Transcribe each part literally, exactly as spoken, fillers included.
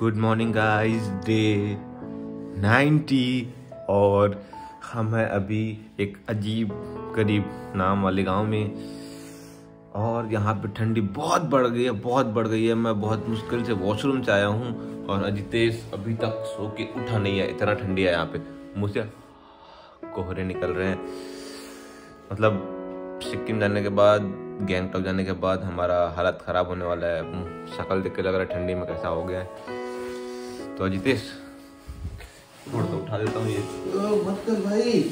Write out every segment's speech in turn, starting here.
Good morning guys, day ninety और हम हैं अभी एक अजीब गरीब नाम वाले गांव में और यहाँ पे ठंडी बहुत बढ़ गई है, बहुत बढ़ गई है। मैं बहुत मुश्किल से वॉशरूम से आया हूँ और अजितेश अभी तक सो के उठा नहीं है, इतना ठंडी है यहाँ पे। मुझसे कोहरे निकल रहे हैं। मतलब सिक्किम जाने के बाद, गैंगटॉक जाने के बाद हमारा हालत ख़राब होने वाला है। शक्ल देख के लग रहा है ठंडी में कैसा हो गया है। तो अजितेश थोड़ा तो उठा देता हूँ ये। ओ मत कर भाई।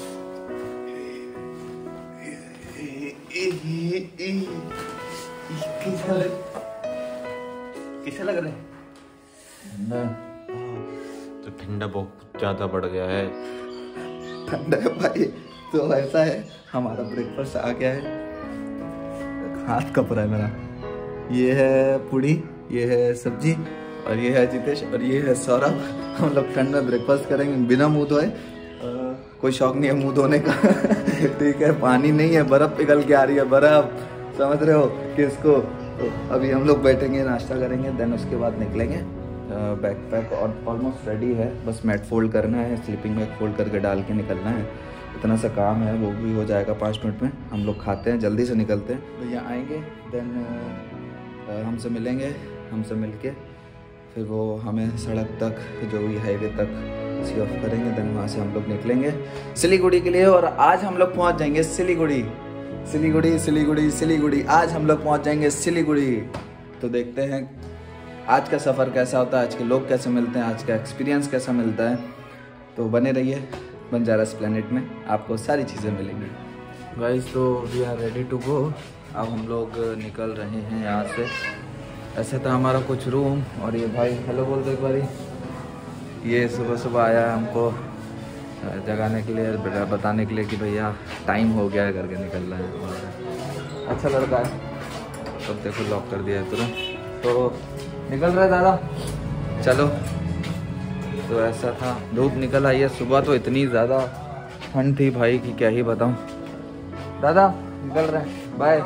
कैसा लग रहा है? ठंडा। तो ठंडा बहुत ज़्यादा बढ़ गया है। ठंडा है भाई। तो ऐसा है, हमारा ब्रेकफास्ट आ गया है। हाथ कप रहा है मेरा। ये है पूड़ी, ये है सब्जी और ये है जितेश और ये है सौरभ। हम लोग ठंड में ब्रेकफास्ट करेंगे बिना मुंह धोए। कोई शौक नहीं है मुंह धोने का। ठीक है, पानी नहीं है, बर्फ पिघल के आ रही है, बर्फ समझ रहे हो कि इसको। तो अभी हम लोग बैठेंगे, नाश्ता करेंगे, देन उसके बाद निकलेंगे। बैक पैक और ऑलमोस्ट रेडी है, बस मैट फोल्ड करना है, स्लीपिंग बैग फोल्ड करके डाल के निकलना है। इतना सा काम है, वो भी हो जाएगा पाँच मिनट में। हम लोग खाते हैं, जल्दी से निकलते हैं। भैया आएंगे, देन हमसे मिलेंगे, हमसे मिलके फिर वो हमें सड़क तक, जो भी हाईवे तक सी ऑफ करेंगे। देन वहाँ से हम लोग निकलेंगे सिलीगुड़ी के लिए। और आज हम लोग पहुँच जाएंगे सिलीगुड़ी, सिलीगुड़ी सिलीगुड़ी सिलीगुड़ी आज हम लोग पहुँच जाएंगे सिलीगुड़ी। तो देखते हैं आज का सफ़र कैसा होता है, आज के लोग कैसे मिलते हैं, आज का एक्सपीरियंस कैसा मिलता है। तो बने रहिए बंजारास प्लेनेट में, आपको सारी चीज़ें मिलेंगी। गाइस तो we are ready to go. अब हम लोग निकल रहे हैं यहाँ से। ऐसे था हमारा कुछ रूम। और ये भाई हेलो बोल दो एक बारी। ये सुबह सुबह आया हमको जगाने के लिए, बताने के लिए कि भैया टाइम हो गया है, करके निकल रहा है। अच्छा लड़का है। तब देखो लॉक कर दिया है तुरंत। तो निकल रहा है दादा, चलो। तो ऐसा था, धूप निकल आई है। सुबह तो इतनी ज़्यादा ठंड थी भाई कि क्या ही बताऊं। दादा निकल रहे हैं, बाय।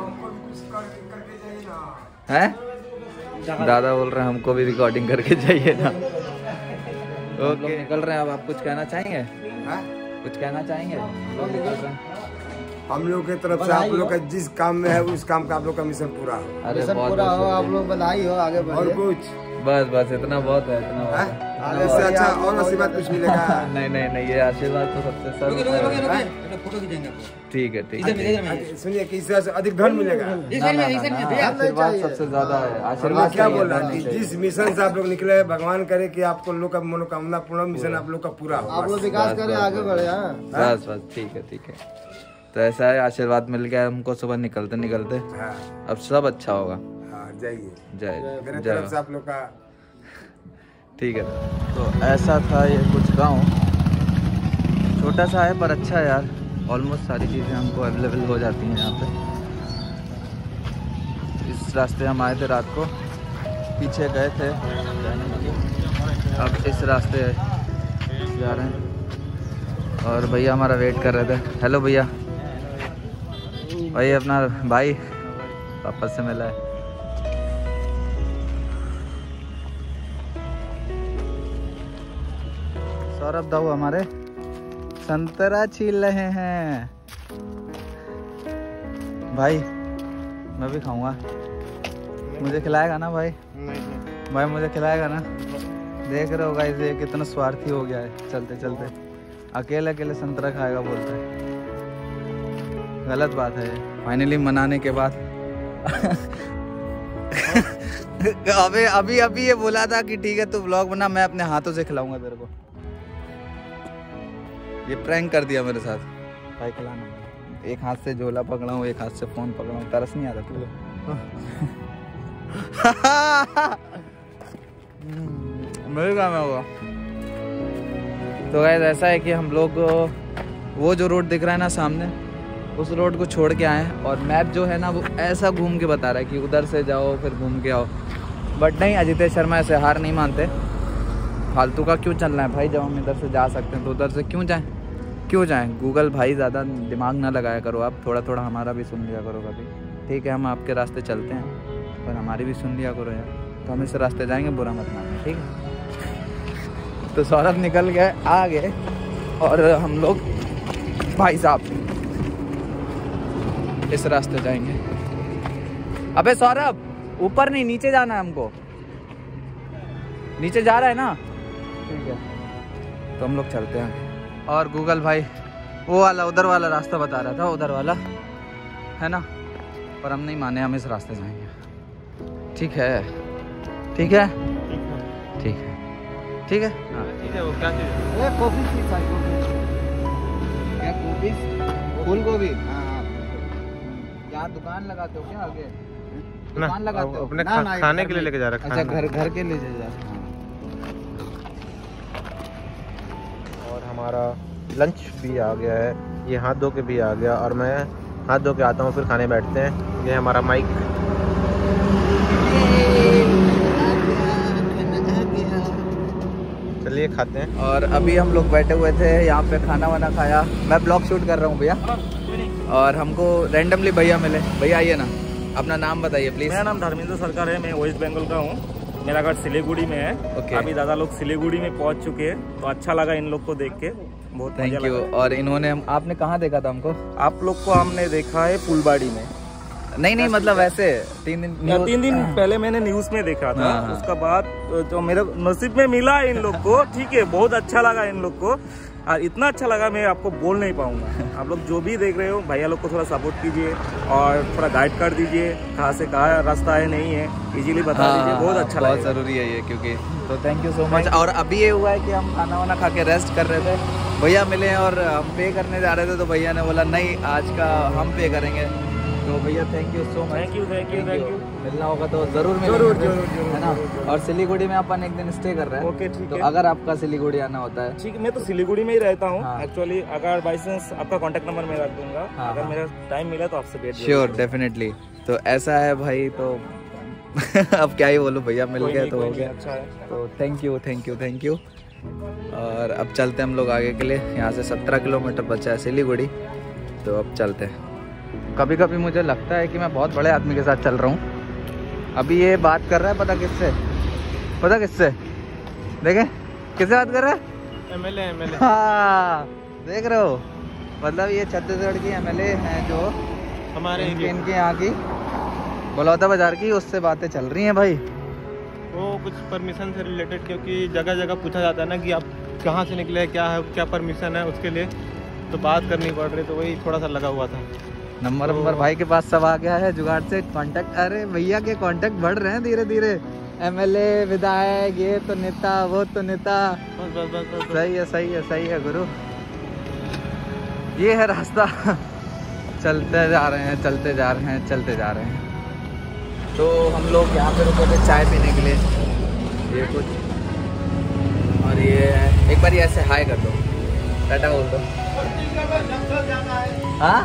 हैं दादा बोल रहे हैं हमको भी रिकॉर्डिंग करके जाइए ना। ओके निकल रहे हैं। अब आप कुछ कहना चाहेंगे? है? कुछ कहना चाहेंगे? लोग निकल रहे हैं। हम लोग की तरफ से आप लोग का जिस काम में है उस काम का आप लोग का मिशन पूरा हो। अरे बहुत पूरा हो, आप लोग बधाई हो, आगे बढ़िए। और कुछ बस बस इतना बहुत है, इतना बहुत है। आगे से अच्छा और आशीर्वाद कुछ मिलेगा? नहीं नहीं नहीं, ये आशीर्वाद तो सबसे सर। फोटो खींचेंगे। ठीक है ठीक है। सुनिए कि इससे अधिक धन मिलेगा। आशीर्वाद सबसे ज्यादा है। आशीर्वाद क्या बोल रहा है, जिस मिशन से आप लोग निकले, भगवान करे कि आपको लोग का मनोकामना पूर्ण मिशन आप लोग का पूरा हो। आप लोग विकास करे, आगे बढ़े। बस बस ठीक है ठीक है। तो ऐसा है, आशीर्वाद मिल गया हमको सुबह निकलते निकलते। अब सब अच्छा होगा। जाइए जय मेरे तरफ से आप लोग का। ठीक है। तो ऐसा था ये कुछ गांव, छोटा सा है पर अच्छा है यार। ऑलमोस्ट सारी चीज़ें हमको अवेलेबल हो जाती हैं यहाँ पे। इस रास्ते हम आए थे रात को, पीछे गए थे जाने के लिए। अब इस रास्ते जा रहे हैं और भैया हमारा वेट कर रहे थे। हेलो भैया। भाई अपना भाई वापस से मिला है। सौरभ दाऊ हमारे संतरा छील रहे हैं। भाई मैं भी खाऊंगा, मुझे खिलाएगा ना भाई? नहीं भाई मुझे खिलाएगा ना? देख रहे हो गाइस ये कितना स्वार्थी हो गया है। चलते चलते अकेले अकेले संतरा खाएगा बोलते हैं, गलत बात है। फाइनली मनाने के बाद अबे अभी अभी ये बोला था कि ठीक है तू व्लॉग बना, मैं अपने हाथों से खिलाऊंगा तेरे को। ये प्रैंक कर दिया मेरे साथ। भाई खिलाना। एक हाथ से झोला पकड़ा हूँ, एक हाथ से फोन पकड़ा हूँ। तरस नहीं आता तुझे? मेरे काम में होगा। तो गाइस ऐसा है कि हम लोग वो जो रोड दिख रहा है ना सामने, उस रोड को छोड़ के आए हैं। और मैप जो है ना वो ऐसा घूम के बता रहा है कि उधर से जाओ फिर घूम के आओ। बट नहीं, अजितेश शर्मा ऐसे हार नहीं मानते। फालतू का क्यों चलना है भाई, जब हम इधर से जा सकते हैं तो उधर से क्यों जाएं? क्यों जाएं? गूगल भाई ज़्यादा दिमाग ना लगाया करो आप, थोड़ा थोड़ा हमारा भी सुन लिया करो कभी। ठीक है हम आपके रास्ते चलते हैं पर हमारी भी सुन लिया करो यार। तो हम इस रास्ते जाएंगे, बुरा मत मानना, ठीक है। तो सौरभ निकल गए आगे और हम लोग भाई साहब इस रास्ते जाएंगे। अबे सौरभ ऊपर नहीं, नीचे जाना है हमको। नीचे जा रहा है ना, ठीक है। तो हम लोग चलते हैं। और गूगल भाई वो वाला उधर वाला रास्ता बता रहा था, उधर वाला है ना, पर हम नहीं माने, हम इस रास्ते जाएंगे। ठीक है, ठीक है, ठीक है, ठीक है, हाँ ठीक है। वो क्या चीज़ है? गोभी, क्या गोभी? फूल गोभी। हाँ, यहाँ दुकान लगाते हो क्या आगे? दुकान लगाते हो अपने खा, खाने के लिए लेके जा रहा है। अच्छा, घर घर के लिए जा। और हमारा लंच भी आ गया है, ये हाथ धो के भी आ गया, और मैं हाथ धो के आता हूँ, फिर खाने बैठते हैं। ये हमारा माइक, चलिए खाते हैं। और अभी हम लोग बैठे हुए थे यहाँ पे, खाना वाना खाया। मैं ब्लॉग शूट कर रहा हूँ भैया, और हमको रैंडमली भैया मिले। भैया आइए ना, अपना नाम बताइए प्लीज। मेरा नाम धर्मेंद्र सरकार है, मैं वेस्ट बंगाल का हूँ। मेरा घर सिलीगुड़ी में है। okay. अभी दादा लोग सिलीगुड़ी में पहुँच चुके हैं, तो अच्छा लगा इन लोग को देख के, बहुत थैंक यू। और इन्होंने हम, आपने कहाँ देखा था हमको? आप लोग को हमने देखा है फुलबाड़ी में। नहीं नहीं, मतलब वैसे तीन दिन तीन दिन पहले मैंने न्यूज में देखा था। हाँ। उसका बाद जो मेरे नसीब में मिला इन लोग को, ठीक है, बहुत अच्छा लगा इन लोग को, और इतना अच्छा लगा मैं आपको बोल नहीं पाऊंगा। आप लोग जो भी देख रहे हो, भैया लोग को थोड़ा सपोर्ट कीजिए और थोड़ा गाइड कर दीजिए, कहाँ से कहाँ रास्ता है नहीं है, इजीली बता हाँ, दीजिए, बहुत अच्छा लगा। बहुत जरूरी है ये, क्योंकि तो थैंक यू सो मच। और अभी ये हुआ है कि हम खाना वाना खा के रेस्ट कर रहे थे, भैया मिले और हम पे करने जा रहे थे, तो भैया ने बोला नहीं आज का हम पे करेंगे। तो भैया thank you so much. Thank you thank you thank you. मिलना होगा तो जरूर मिलेंगे, जरूर जरूर जरूर, है ना। और सिलीगुड़ी में अपन एक दिन स्टे कर रहे हैं। ओके ठीक तो है। अगर आपका सिलीगुड़ी आना होता है, ठीक है, मैं तो सिलीगुड़ी में ही रहता हूँ हाँ। एक्चुअली। अगर बाई चांस आपका कांटेक्ट नंबर मैं रख दूंगा, हाँ, अगर हाँ। मेरा टाइम मिला तो आपसे भेज श्योर डेफिनेटली। तो ऐसा है भाई, तो अब क्या ही बोलूं, भैया मिल गए तो हो गया। अच्छा है, तो thank you thank you thank you. और अब चलते हैं हम लोग आगे के लिए। यहाँ से सत्रह किलोमीटर बचा है सिलीगुड़ी, तो अब चलते हैं। कभी कभी मुझे लगता है कि मैं बहुत बड़े आदमी के साथ चल रहा हूँ। अभी ये बात कर रहा है, पता किससे? पता किससे? देखें किससे बात कर रहा है? MLA MLA. हाँ देख रहे हो, मतलब ये छत्तीसगढ़ की एमएलए हैं जो हमारे इनके इनके यहाँ की बलौदा बाजार की, उससे बातें चल रही हैं भाई। वो कुछ परमिशन से रिलेटेड, क्योंकि जगह जगह पूछा जाता है ना कि आप कहाँ से निकले, क्या है, क्या परमिशन है, उसके लिए तो बात करनी पड़ रही, तो वही थोड़ा सा लगा हुआ था। नंबर नंबर भाई के पास सब आ गया है, जुगाड़ से कांटेक्ट। अरे भैया के कांटेक्ट बढ़ रहे हैं धीरे धीरे। एमएलए, विधायक, ये तो नेता, वो तो नेता। बस बस बस बस सही है सही है सही है गुरु। ये है रास्ता। चलते जा रहे हैं चलते जा रहे हैं चलते जा रहे हैं। तो हम लोग यहाँ पे रुके थे चाय पीने के लिए, ये कुछ, और ये एक बार ये ऐसे हाय कर दो, टाटा बोल दो। हाँ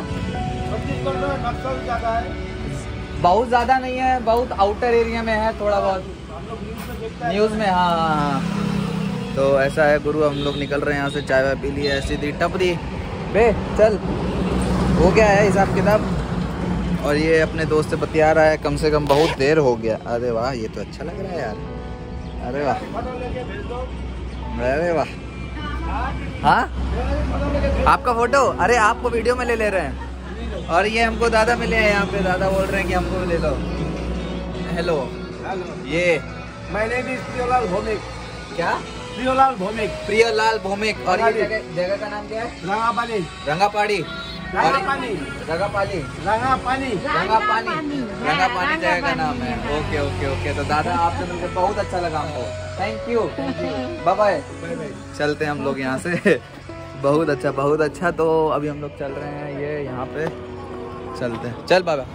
बहुत ज़्यादा नहीं है, बहुत आउटर एरिया में है, थोड़ा बहुत न्यूज़ में। हाँ हाँ हाँ। तो ऐसा है गुरु, हम लोग निकल रहे हैं यहाँ से, चाय वाय पी ली है, सीधी टपरी बे चल, हो गया है हिसाब किताब। और ये अपने दोस्त से बतिया रहा है, कम से कम बहुत देर हो गया। अरे वाह, ये तो अच्छा लग रहा है यार। अरे वाह अरे वाह। हाँ आपका फोटो, अरे आपको वीडियो में ले ले रहे हैं। और ये हमको दादा मिले हैं यहाँ पे, दादा बोल रहे हैं कि हमको ले लो। हेलो, ये My name is Priyalal Bhowmik. क्या? प्रियलाल भौमिक। प्रियलाल भौमिक। और ये जगह जगह का नाम क्या है? रंगापाली। रंगापाड़ी। रंगापाली। रंगापाली। रंगापाली। रंगापानी। रंगापानी जगह का नाम है। Okay okay okay. तो दादा आपसे मिलकर बहुत अच्छा लगा हमको। Thank you bye bye. चलते हैं हम लोग यहाँ से। बहुत अच्छा बहुत अच्छा। तो अभी हम लोग चल रहे हैं, ये यहाँ पे चलते हैं। चल बाबा।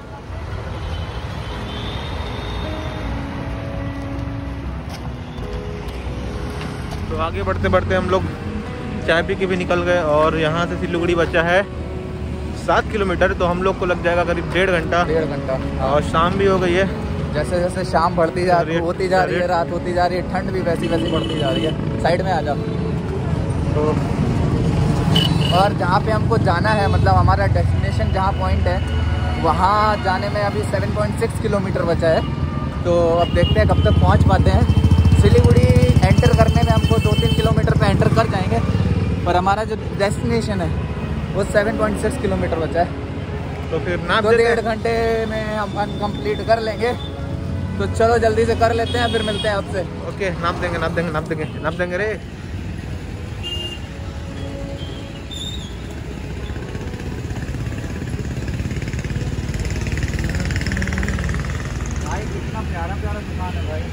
तो आगे बढ़ते बढ़ते हम लोग चाय पी के भी निकल गए, और यहाँ से सिलीगुड़ी बचा है सात किलोमीटर, तो हम लोग को लग जाएगा करीब डेढ़ घंटा। डेढ़ घंटा। और शाम भी हो गई है, जैसे जैसे शाम बढ़ती जा रही होती जा रही है, रात होती जा रही है, ठंड भी वैसी वैसी बढ़ती जा रही है। साइड में आ जाओ। तो और जहाँ पे हमको जाना है, मतलब हमारा डेस्टिनेशन जहाँ पॉइंट है, वहाँ जाने में अभी सात पॉइंट छह किलोमीटर बचा है। तो अब देखते हैं कब तक पहुंच पाते हैं। सिलीगुड़ी एंटर करने में हमको दो तीन किलोमीटर पे एंटर कर जाएंगे, पर हमारा जो डेस्टिनेशन है वो सात पॉइंट छह किलोमीटर बचा है, तो फिर नाप दो डेढ़ घंटे में हम कंप्लीट कर लेंगे। तो चलो जल्दी से कर लेते हैं, फिर मिलते हैं आपसे। ओके, नाप देंगे नाप देंगे नाप देंगे नाप देंगे रे। भाई कितना प्यारा प्यारा दुकान है भाई।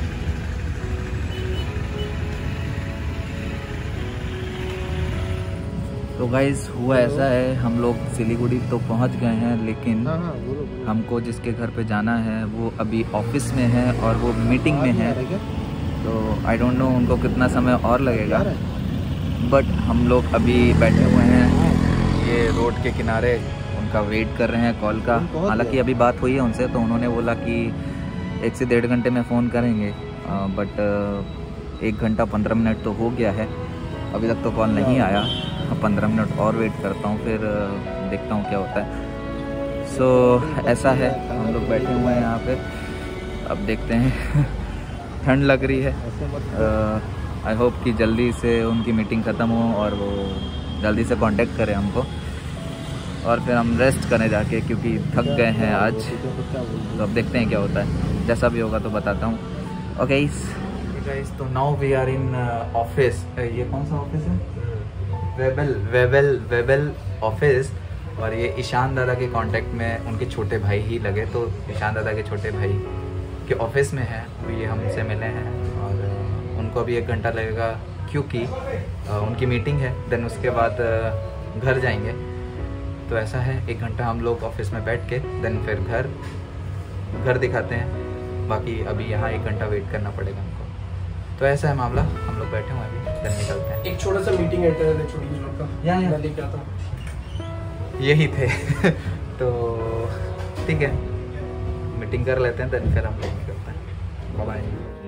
तो गाइस हुआ ऐसा है, हम लोग सिलीगुड़ी तो पहुंच गए हैं, लेकिन हमको जिसके घर पे जाना है वो अभी ऑफिस में है और वो मीटिंग में है। तो आई डोंट नो उनको कितना समय और लगेगा, बट हम लोग अभी बैठे हुए हैं ये रोड के किनारे, उनका वेट कर रहे हैं कॉल का। हालांकि अभी बात हुई है उनसे, तो उन्होंने बोला कि एक से डेढ़ घंटे में फ़ोन करेंगे, बट एक घंटा पंद्रह मिनट तो हो गया है, अभी तक तो कॉल नहीं आया। पंद्रह मिनट और वेट करता हूँ, फिर देखता हूँ क्या होता है। सो so, ऐसा है, हम लोग बैठे हुए हैं यहाँ पे, अब देखते हैं। ठंड लग रही है, आई होप कि जल्दी से उनकी मीटिंग ख़त्म हो और वो जल्दी से कांटेक्ट करें हमको, और फिर हम रेस्ट करने जाके, क्योंकि थक गए हैं आज। तो अब देखते हैं क्या होता है, जैसा भी होगा तो बताता हूँ। ओके गाइस, तो now we are in office. ये कौन सा ऑफिस है? वेबल वेबल वेबल ऑफिस। और ये ईशान दादा के कांटेक्ट में उनके छोटे भाई ही लगे, तो ईशान दादा के छोटे भाई के ऑफिस में है, तो ये हमसे मिले हैं और उनको भी एक घंटा लगेगा क्योंकि उनकी मीटिंग है। देन उसके बाद घर जाएंगे। तो ऐसा है, एक घंटा हम लोग ऑफिस में बैठ के देन फिर घर घर दिखाते हैं। बाकी अभी यहाँ एक घंटा वेट करना पड़ेगा हमको। तो ऐसा है मामला, हम लोग बैठे हुए हैं अभी, देन निकलते हैं। एक छोटा सा मीटिंग है छोटी सी का, यहाँ यहाँ लेके आता हूँ। यही थे। तो ठीक है, मीटिंग कर लेते हैं, देन फिर हम लोग निकलते हैं। बाय।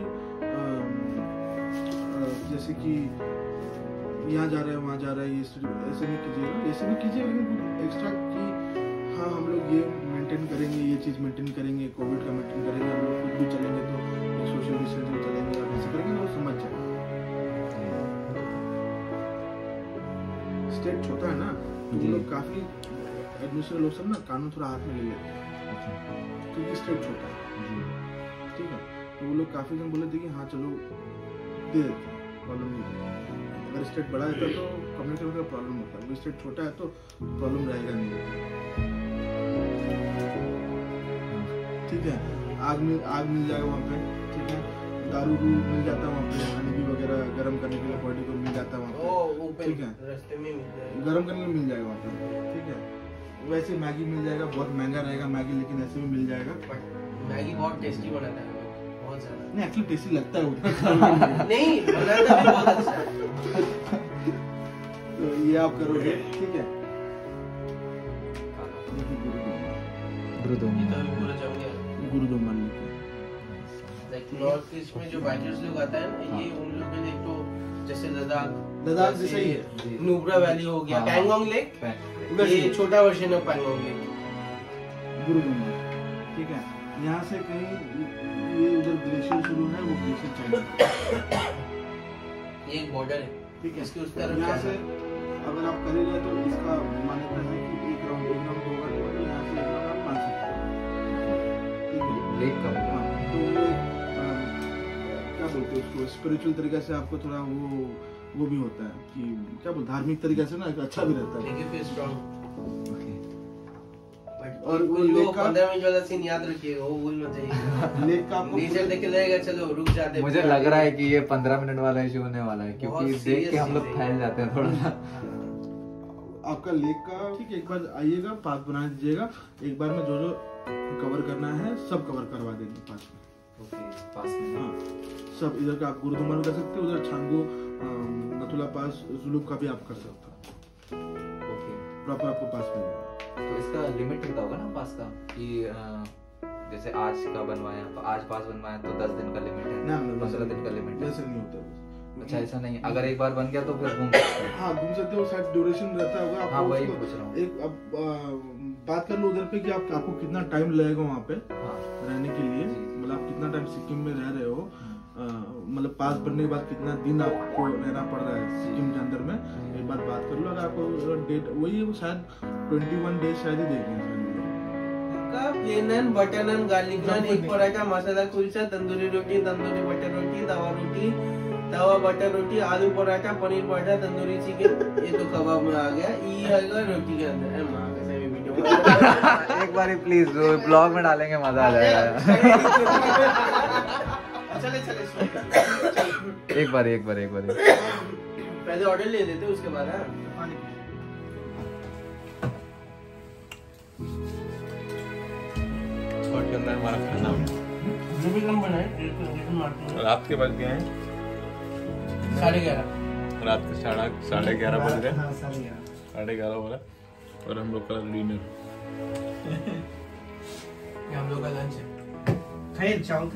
जैसे कि यहाँ जा रहे हैं वहाँ जा रहे हैं, ये ऐसे नहीं कीजिएगा, ऐसे नहीं कीजिएगा, लेकिन एक्स्ट्रा कि हाँ हम लोग ये मेंटेन करेंगे, ये चीज़ मेंटेन करेंगे, कोविड का मेंटेन करेंगे, हम लोग खुद भी चलेंगे तो एक सोशल डिस्टेंस में चलेंगे, और ऐसे करेंगे तो समझ जाएगा। स्टेट छोटा है ना, तो वो लोग काफ़ी एडमिनिस्ट्रेटिव लोग सब ना कानून थोड़ा हाथ में ले लेते हैं, क्योंकि स्टेट छोटा है। ठीक है, तो वो लोग काफ़ी जन बोले थे कि हाँ चलो दे देते हैं, प्रॉब्लम नहीं है। अगर स्टेट बड़ा रहता तो कम्युनिटी का प्रॉब्लम होता है, स्टेट छोटा है तो प्रॉब्लम रहेगा नहीं। ठीक है, आग मिल आग मिल जाएगा वहाँ पे। ठीक है, दारू भी मिल जाता है वहाँ पे, हनी वगैरह गर्म करने के लिए बॉडी को मिल जाता है वहाँ पे। ठीक है, गर्म करने के लिए मिल जाएगा वहाँ पे। ठीक है, वैसे मैगी मिल जाएगा, बहुत महंगा रहेगा मैगी, लेकिन ऐसे भी मिल जाएगा। मैगी बहुत टेस्टी बनाता है, बहुत ज्यादा। नहीं, एक्चुअली टेस्टी लगता है उतना। नहीं, बनाता भी बहुत अच्छा है। तो ये आप करोगे। ठीक है, गुरुदोमा लाइक नॉर्थ ईस्ट में जो बाइकर्स लोग आता है ना, ये उन लोग में देख तो जैसे लद्दाख लद्दाख जैसा ही है, नुब्रा वैली हो गया, पैंगोंग लेक, ये छोटा वर्जन है पैंगोंग लेक, गुरुदोमा। ठीक है, यहाँ से कहीं ये उधर ग्लेशियर शुरू है, वो ग्लेशियर चाइना, ये एक बॉर्डर है। ठीक है, इसके उस तरफ यहाँ से अगर आप करेंगे तो इसका मान्यता है कि एक राउंड एक राउंड होगा, तो यहाँ से एक राउंड आप मान सकते हो। ठीक है, लेक का हाँ, तो वो क्या बोलते हैं उसको, स्पिरिचुअल तरीके से आपको थोड़ा वो वो भी होता है कि क्या बोलते, धार्मिक तरीके से ना अच्छा भी रहता है। लेकिन फिर स्ट्रांग। और वो लेक लेक का पंद्रह मिनट वाला सीन याद रखिएगा, वो भूल मत जाइएगा। लेक का आपको नेचर देख के लगेगा चलो रुक जाते हैं। मुझे लग रहा है कि ये पंद्रह मिनट वाला इशू होने वाला है, क्योंकि बहुत देख के हम लोग serious फैल जाते हैं थोड़ा सा। आपका लेक का ठीक है, एक बार आइएगा, पास बना दीजिएगा, एक बार में जो जो कवर करना है सब कवर करवा देंगे पास में। ओके, पास में। हाँ, सब इधर का आप गुरुद्वारा में कर सकते हो, उधर छांगू नथुला पास जुलूक का भी आप कर सकते हो। ओके, प्रॉपर आपको पास मिल जाएगा। तो इसका लिमिट होता होगा ना पास का, कि जैसे आज का बनवाया, आज पास बनवाया तो दस दिन का लिमिट है, पंद्रह दिन का लिमिट है। ऐसा नहीं होता। अच्छा, ऐसा नहीं, अगर एक बार बन गया तो फिर घूम सकते हैं। हाँ, घूम सकते हो, शायद ड्यूरेशन रहता होगा। हाँ, वही पूछ रहा हूँ। एक अब बात कर लो उधर पे कि आप, आपको कितना टाइम लगेगा वहाँ पे हाँ, रहने के लिए, मतलब आप कितना कितना टाइम सिक्किम में रह रहे हो, मतलब पास बनने के बाद कितना दिन आपको रहना पड़ रहा है सिक्किम के अंदर में, एक बार बात कर लो। अगर आपको डेट वही शायद ट्वेंटी वन डेज शायद ही देखेंगे। Plain naan, butter naan, garlic naan, एक पराठा, मसाला कुलचा, तंदूरी रोटी, तंदूरी बटर रोटी, तवा रोटी, तवा बटर रोटी, आलू पराठा, पनीर पराठा, तंदूरी चिकन, ये तो कबाब में आ गया। ये है रोटी के अंदर है माँ का सभी वीडियो। एक बार प्लीज ब्लॉग में डालेंगे, मजा आ जाएगा। चले चले एक बार एक बार एक बार पहले ऑर्डर ले लेते उसके बाद। के अंदर हमारा खाना जो भी कम बनाए। रात के बज गए हैं साढ़े ग्यारह, रात के साढ़े साढ़े ग्यारह बज रहे, साढ़े ग्यारह हो रहा, और हम लोग का डिनर, हम लोग का लंच है। खाइए चावल,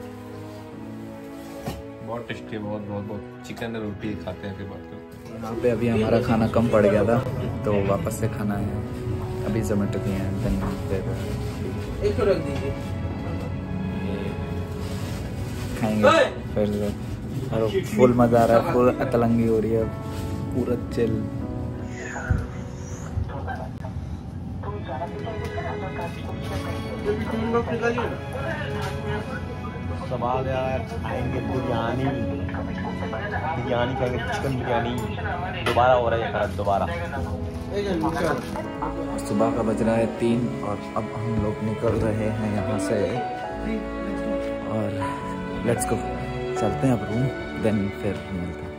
बहुत टेस्टी है, बहुत बहुत बहुत। चिकन रोटी खाते हैं फिर बात करते हैं। यहाँ पे अभी हमारा खाना कम पड़ गया था तो वापस से खाना है, अभी जोमेटो दिए हैं, एक तो रख दीजिए, खाएंगे फिर। और फुल मजा आ रहा है, फुल अतलंगी हो रही है, पूरा चिल। सवाल यार, खाएंगे बिरयानी, बिरयानी खाएंगे, चिकन बिरयानी। दोबारा हो रहा है खराब, दोबारा। सुबह का बज रहा है तीन और अब हम लोग निकल रहे हैं यहाँ से, और लेट्स गो, चलते हैं अब रूम, देन फिर मिलते हैं।